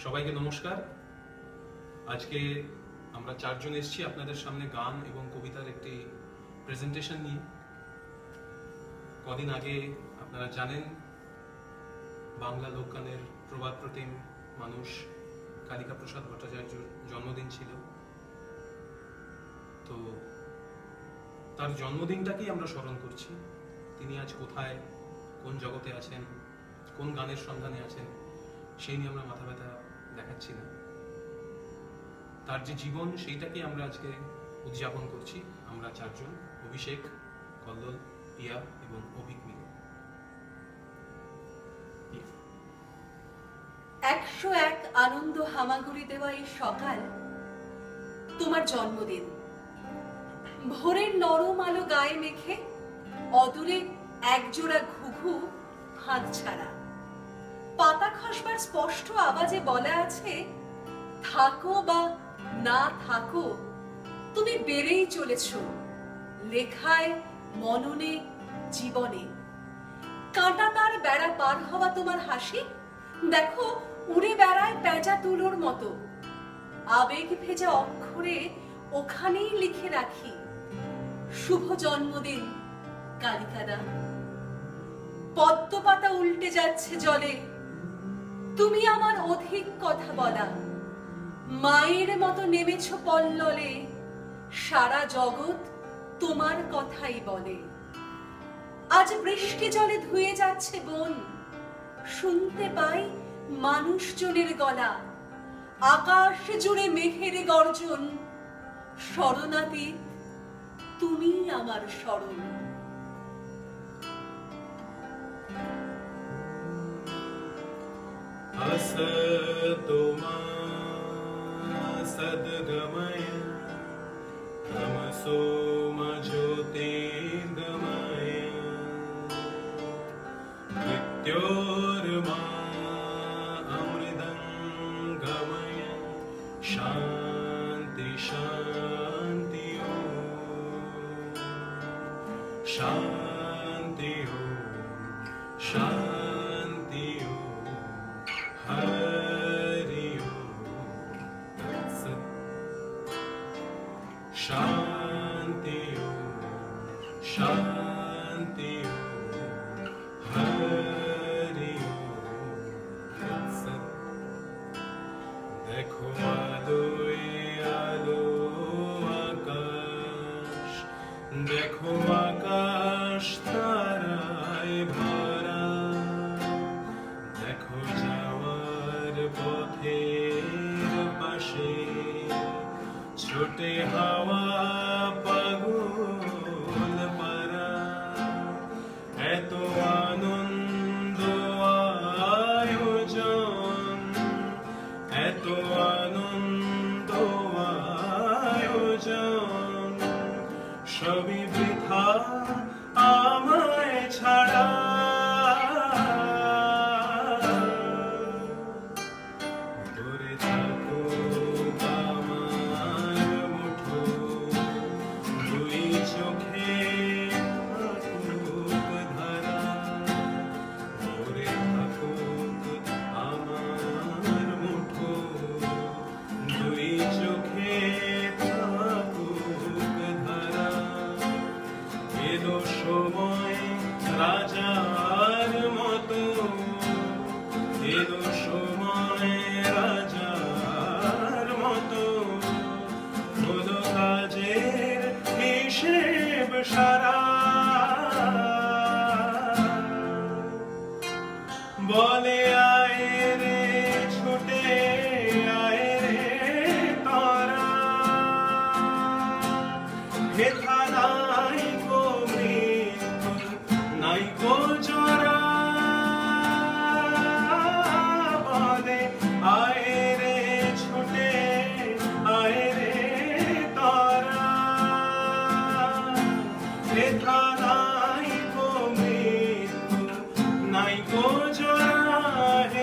সবাইকে নমস্কার। আজকে আমরা চারজন এসেছি আপনাদের সামনে গান এবং কবিতার একটি প্রেজেন্টেশন নিয়ে। কদিন আগে আপনারা জানেন বাংলা লোকগানের প্রবাদ প্রতিম মানুষ কালিকাপ্রসাদ ভট্টাচার্যর জন্মদিন ছিল। তো তার জন্মদিনটাকেই আমরা স্মরণ করছি। তিনি আজ কোথায়, কোন জগতে আছেন, কোন গানের সন্ধানে আছেন, সেই নিয়ে আমরা মাথা ব্যথা দেখাচ্ছি না। তার যে জীবন সেইটাকে আমরা আজকে উদযাপন করছি। আমরা চারজন, অভিষেক, কল্লোল, পিয়া এবং অভিক মিলে। 101 আনন্দ হামাগুড়ি দেওয়া এই সকাল তোমার জন্মদিন। ভোরের নরম আলো গায়ে মেখে অদূরে একজোড়া ঘুঘু ফাঁদ ছাড়া। পাতা খসবার স্পষ্ট আওয়াজে বলা আছে, থাকো বা না থাকো তুমি বেড়েই চলেছ লেখায়, মননে, জীবনে। কাঁটা তার বেড়া পার হওয়া তোমার হাসি, দেখো উড়ে বেড়ায় পেঁচা তুলোর মতো। আবেগ ভেজা অক্ষরে ওখানেই লিখে রাখি, শুভ জন্মদিন কালিকাদা। পদ্ম পাতা উল্টে যাচ্ছে জলে, তুমি আমার অধিক কথা বলা। মায়ের মতো নেমেছ পল্ললে, সারা জগৎ তোমার কথাই বলে। আজ বৃষ্টি জলে ধুয়ে যাচ্ছে বন, শুনতে পাই মানুষজনের গলা। আকাশ জুড়ে মেঘের গর্জন, শরণাতীত তুমি আমার শরণ। Asatoma Sadgamaya Tamasoma Jyotirgamaya Mrityorma Amridangamaya Shanti Shanti Om Shanti Om Shanti Om Hari Om Tatsat Shanti Om Shanti Om Hari Om Tatsat Dekho adoe alo akash, Dekho akash taraye bhara, Dekho jawar পথের পাশে ছোটে হাওয়া পাগল পারা। এত আনন্দ আয়োজন, এত আনন্দ আয়োজন, সবই বৃথা আমায় ছাড়া। রাজার মতো এলো সময়, রাজার মতো হলো কাজের হিসেব সারা। বলে আয় রে ছুটে আয় রে তারা, হেথা নাই গো মৃত্যু নাই গো জরা। বলে আয় রে ছুটে আয় রে তারা, হেথা নাই গো মৃত্যু নাই গো জরা।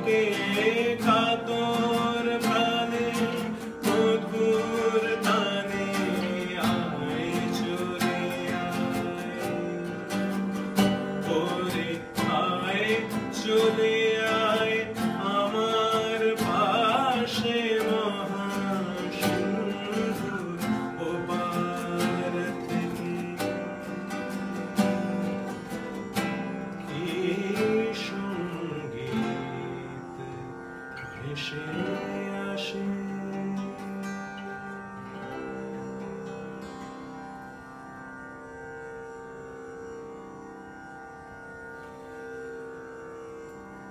বুকে কাতর প্রাণে মধুর তানে আয় চলে আয় ওরে আয় চলে আয় আমার পাশে মহাসিন্ধুর ওপার থেকে কি সঙ্গীত ভেসে আসে